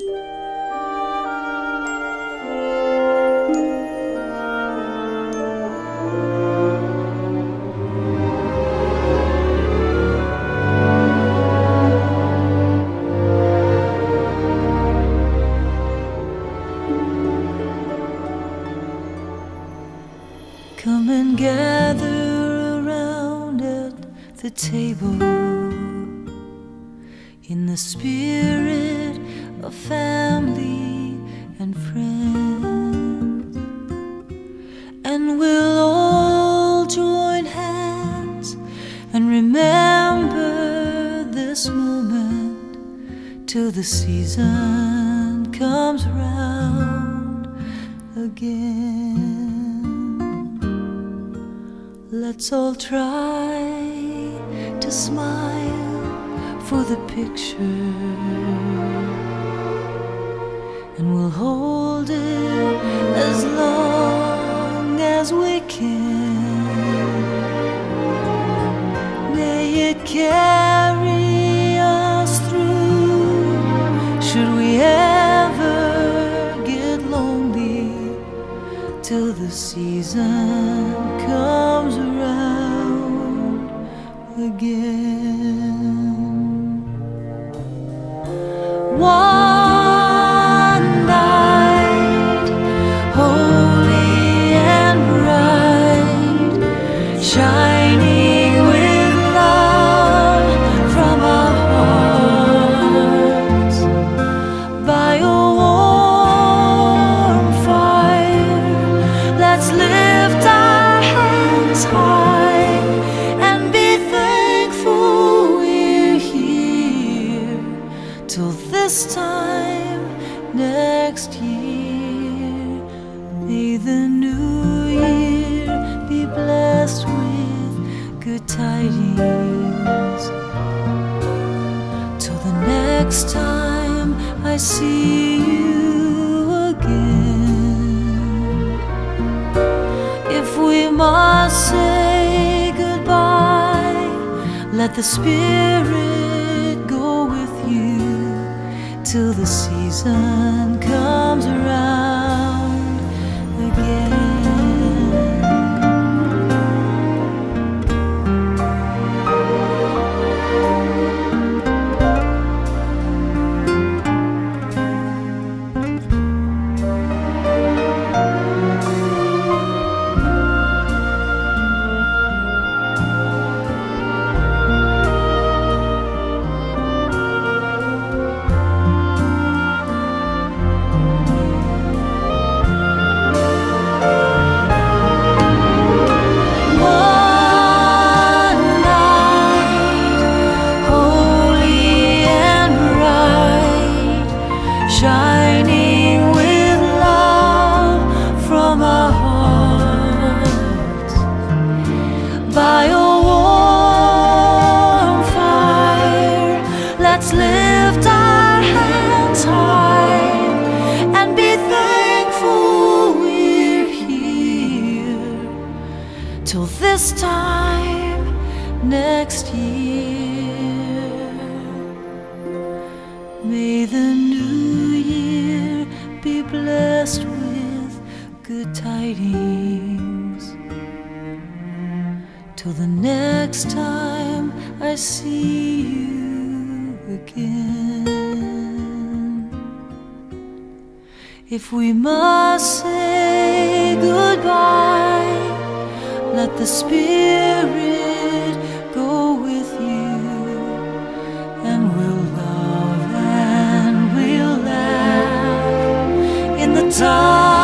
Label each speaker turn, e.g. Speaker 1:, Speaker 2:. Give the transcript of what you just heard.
Speaker 1: Come and gather around at the table in the spirit of family and friends, and we'll all join hands and remember this moment till the season comes round again. Let's all try to smile for the picture, and we'll hold it as long as we can. May it carry us through, should we ever get lonely, till the season comes around again. One night, holy and bright, shining with love from our hearts, by a warm fire, let's lift our hands high and be thankful we're here till this time next year. May the new year be blessed with good tidings, till the next time I see you again. If we must say goodbye, let the Spirit go with you till the season comes around again. Shining with love from our hearts, by a warm fire, let's lift our hands high and be thankful we're here till this time next year. May the new year be blessed with good tidings, till the next time I see you again. If we must say goodbye, let the Spirit go with you, and we'll love and we'll laugh in the time